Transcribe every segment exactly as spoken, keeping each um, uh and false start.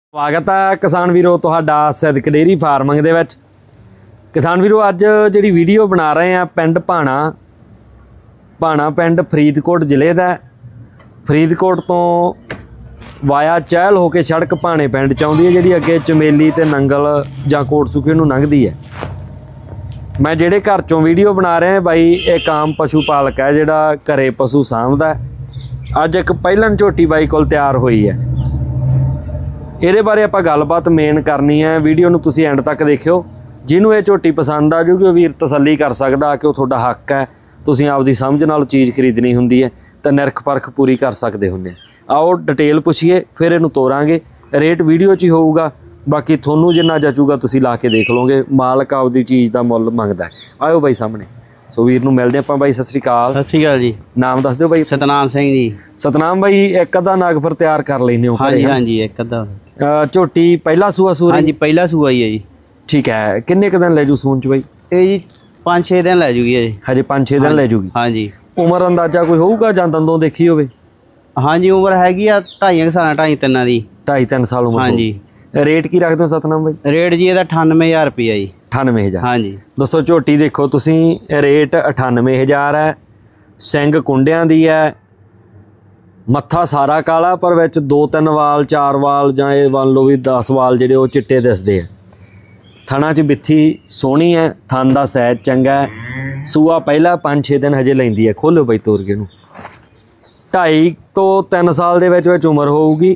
स्वागत है किसान वीरो तुहाडा सिद्दक डेयरी फार्मिंग दे विच। किसान वीरो अज जिहड़ी वीडियो बना रहे हैं पिंड भाणा भाणा पिंड फरीदकोट जिले का। फरीदकोट तो वाया चहल होके सड़क भाणे पिंड च आउंदी है जिहड़ी अगे चमेली ते नंगल जां कोटसुखे नूं लंघदी है। मैं जिहड़े घर चों वीडियो बना रहे हैं बाई एक आम पशु पालक है जिहड़ा घरे पशु साਂਭਦਾ। अज एक पहिलन झोटी बाई कोल तैयार हुई है। ਇਹਦੇ ਬਾਰੇ ਆਪਾਂ ਗੱਲਬਾਤ ਮੇਨ ਕਰਨੀ ਹੈ। ਵੀਡੀਓ ਨੂੰ ਤੁਸੀਂ ਐਂਡ ਤੱਕ ਦੇਖਿਓ। ਜਿਹਨੂੰ ਇਹ ਝੋਟੀ ਪਸੰਦ ਆ ਜੂਗੀ ਉਹ ਵੀਰ ਤਸੱਲੀ ਕਰ ਸਕਦਾ ਕਿ ਉਹ ਤੁਹਾਡਾ ਹੱਕ ਹੈ। ਤੁਸੀਂ ਆਪਦੀ ਸਮਝ ਨਾਲ ਚੀਜ਼ ਖਰੀਦਣੀ ਹੁੰਦੀ ਹੈ ਤਾਂ ਨਿਰਖ ਪਰਖ ਪੂਰੀ ਕਰ ਸਕਦੇ ਹੁੰਦੇ। ਆਓ ਡਿਟੇਲ ਪੁੱਛੀਏ ਫਿਰ ਇਹਨੂੰ ਤੋਰਾਂਗੇ। ਰੇਟ ਵੀਡੀਓ 'ਚ ਹੀ ਹੋਊਗਾ, ਬਾਕੀ ਤੁਹਾਨੂੰ ਜਿੰਨਾ ਜਚੂਗਾ ਤੁਸੀਂ ਲਾ ਕੇ ਦੇਖ ਲਓਗੇ। ਮਾਲਕ ਆਪਦੀ ਚੀਜ਼ ਦਾ ਮੁੱਲ ਮੰਗਦਾ। ਆਇਓ ਬਾਈ ਸਾਹਮਣੇ। ਸੋ ਵੀਰ ਨੂੰ ਮਿਲਦੇ ਆਪਾਂ ਬਾਈ। ਸਤਿ ਸ਼੍ਰੀ ਅਕਾਲ। ਸਤਿ ਸ਼੍ਰੀ ਅਕਾਲ ਜੀ। ਨਾਮ ਦੱਸ ਦਿਓ ਬਾਈ। ਸਤਨਾਮ ਸਿੰਘ ਜੀ। ਸਤਨਾਮ ਬਾਈ ਇੱਕ ਅੱਧਾ ਨਾਗ ਫਿਰ ਤਿਆਰ ਕਰ ਲੈਂਦੇ ਹੋ? ਹਾਂਜੀ ਹਾਂਜੀ ਇੱਕ ਅੱਧਾ। ਝੋਟੀ ਪਹਿਲਾ ਸੂਆ ਸੂਰ? ਹਾਂਜੀ ਪਹਿਲਾ ਸੂਆ ਹੀ ਹੈ ਜੀ। ਠੀਕ ਹੈ। ਕਿੰਨੇ ਕੁ ਦਿਨ ਲੈ ਜੂ ਸੂਣ ਚ ਬਾਈ? ਇਹ ਜੀ ਪੰਜ ਛੇ ਦਿਨ ਲੈ ਜੂਗੀ ਜੀ। ਹਜੇ ਪੰਜ ਛੇ ਦਿਨ ਲੈ ਜੂਗੀ। ਹਾਂਜੀ। ਉਮਰ ਅੰਦਾਜ਼ਾ ਕੋਈ ਹੋਊਗਾ ਜਾਂ ਦੰਦੋਂ ਦੇਖੀ ਹੋਵੇ? ਹਾਂਜੀ ਉਮਰ ਹੈਗੀ ਆ ਢਾਈ ਸਾਲਾਂ ਢਾਈ ਤਿੰਨਾਂ ਦੀ। ਢਾਈ ਤਿੰਨ ਸਾਲ ਉਮਰ। ਹਾਂਜੀ। ਰੇਟ ਕੀ ਰੱਖਦੇ ਹੋ ਸਤਨਾਮ ਬਾਈ? ਰੇਟ ਜੀ ਇਹਦਾ ਅਠਾਨਵੇਂ ਹਜ਼ਾਰ ਰੁਪਈਆ ਜੀ। ਅਠਾਨਵੇਂ ਹਜ਼ਾਰ। ਹਾਂਜੀ। ਦੋਸਤੋ ਝੋਟੀ ਦੇਖੋ ਤੁਸੀਂ, ਰੇਟ ਅਠਾਨਵੇਂ ਹਜ਼ਾਰ ਹੈ। ਸਿੰਘ ਕੁੰਡਿਆਂ ਦੀ ਹੈ। ਮੱਥਾ ਸਾਰਾ ਕਾਲਾ ਪਰ ਵਿੱਚ ਦੋ ਤਿੰਨ ਵਾਲ ਚਾਰ ਵਾਲ ਜਾਂ ਇਹ ਮੰਨ ਲਓ ਵੀ ਦਸ ਵਾਲ ਜਿਹੜੇ ਉਹ ਚਿੱਟੇ ਦਿਸਦੇ ਆ। ਥਣਾ 'ਚ ਬਿੱਥੀ ਸੋਹਣੀ ਹੈ। ਥਣ ਦਾ ਸਾਈਜ਼ ਚੰਗਾ ਹੈ। ਸੂਆ ਪਹਿਲਾ ਪੰਜ ਛੇ ਦਿਨ ਹਜੇ ਲੈਂਦੀ ਹੈ। ਖੋਲ੍ਹੋ ਬਾਈ ਤੋਰ ਕੇ ਨੂੰ। ਢਾਈ ਤੋਂ ਤਿੰਨ ਸਾਲ ਦੇ ਵਿੱਚ ਵਿੱਚ ਉਮਰ ਹੋਊਗੀ।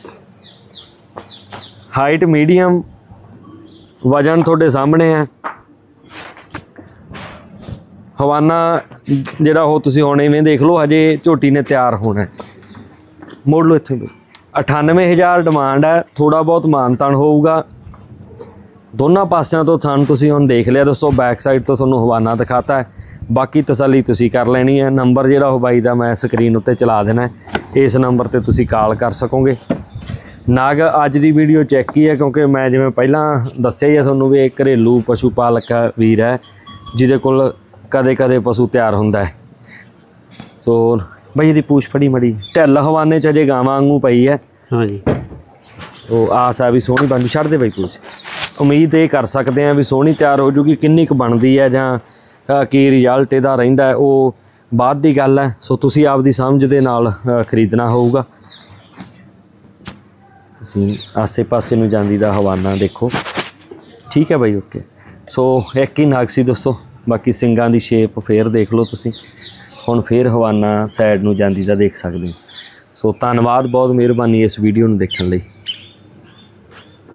ਹਾਈਟ ਮੀਡੀਅਮ, ਵਜਨ ਤੁਹਾਡੇ ਸਾਹਮਣੇ ਹੈ। ਹਵਾਨਾ ਜਿਹੜਾ ਉਹ ਤੁਸੀਂ ਹੁਣ ਇਵੇਂ ਦੇਖ ਲਓ, ਹਜੇ ਝੋਟੀ ਨੇ ਤਿਆਰ ਹੋਣਾ। ਮੋੜ ਲਓ ਇੱਥੇ। ਅਠਾਨਵੇਂ ਹਜ਼ਾਰ ਡਿਮਾਂਡ ਹੈ। ਥੋੜ੍ਹਾ ਬਹੁਤ ਮਾਨਤਾਨ ਹੋਊਗਾ। ਦੋਨਾਂ ਪਾਸਿਆਂ ਤੋਂ ਥਣ ਤੁਸੀਂ ਹੁਣ ਦੇਖ ਲਿਆ ਦੋਸਤੋ। ਬੈਕ ਸਾਈਡ ਤੋਂ ਤੁਹਾਨੂੰ ਹਵਾਨਾ ਦਿਖਾਤਾ ਹੈ। ਬਾਕੀ ਤਸੱਲੀ ਤੁਸੀਂ ਕਰ ਲੈਣੀ ਹੈ। ਨੰਬਰ ਜਿਹੜਾ ਉਹ ਬਾਈ ਦਾ ਮੈਂ ਸਕਰੀਨ ਉੱਤੇ ਚਲਾ ਦੇਣਾ। ਇਸ ਨੰਬਰ 'ਤੇ ਤੁਸੀਂ ਕਾਲ ਕਰ ਸਕੋਗੇ। ਨਾਗ ਅੱਜ ਦੀ ਵੀਡੀਓ ਚੈੱਕ ਹੀ ਹੈ ਕਿਉਂਕਿ ਮੈਂ ਜਿਵੇਂ ਪਹਿਲਾਂ ਦੱਸਿਆ ਹੀ ਹੈ ਤੁਹਾਨੂੰ ਵੀ ਇੱਕ ਘਰੇਲੂ ਪਸ਼ੂ ਪਾਲਕ ਵੀਰ ਹੈ ਜਿਹਦੇ ਕੋਲ ਕਦੇ ਕਦੇ ਪਸ਼ੂ ਤਿਆਰ ਹੁੰਦਾ ਹੈ। ਸੋ ਬਈ ਇਹਦੀ ਪੂਛ ਫੜੀ ਮੜੀ ਢਿੱਲ ਹਵਾਨੇ 'ਚ ਅਜੇ ਗਾਵਾਂ ਵਾਂਗੂ ਪਈ ਹੈ। ਹਾਂਜੀ। ਸੋ ਆਸ ਆ ਵੀ ਸੋਹਣੀ ਬਣ ਜੂ। ਛੱਡ ਦੇ ਬਈ ਪੂਛ। ਉਮੀਦ ਇਹ ਕਰ ਸਕਦੇ ਹਾਂ ਵੀ ਸੋਹਣੀ ਤਿਆਰ ਹੋ ਜੂਗੀ। ਕਿੰਨੀ ਕੁ ਬਣਦੀ ਹੈ ਜਾਂ ਕੀ ਰਿਜ਼ਲਟ ਇਹਦਾ ਰਹਿੰਦਾ ਹੈ ਉਹ ਬਾਅਦ ਦੀ ਗੱਲ ਹੈ। ਸੋ ਤੁਸੀਂ ਆਪਦੀ ਸਮਝ ਦੇ ਨਾਲ ਖਰੀਦਣਾ ਹੋਊਗਾ। ਅਸੀਂ ਆਸੇ ਪਾਸੇ ਨੂੰ ਜਾਂਦੀ ਦਾ ਹਵਾਨਾ ਦੇਖੋ। ਠੀਕ ਹੈ ਬਾਈ, ਓਕੇ। ਸੋ ਇੱਕ ਹੀ ਨਾਗ ਸੀ ਦੋਸਤੋ, ਬਾਕੀ ਸਿੰਘਾਂ ਦੀ ਸ਼ੇਪ ਫੇਰ ਦੇਖ ਲਓ ਤੁਸੀਂ। ਹੁਣ ਫੇਰ ਹਵਾਨਾ ਸਾਈਡ ਨੂੰ ਜਾਂਦੀ ਦਾ ਦੇਖ ਸਕਦੇ ਹੋ। ਸੋ ਧੰਨਵਾਦ, ਬਹੁਤ ਮਿਹਰਬਾਨੀ ਇਸ ਵੀਡੀਓ ਨੂੰ ਦੇਖਣ ਲਈ।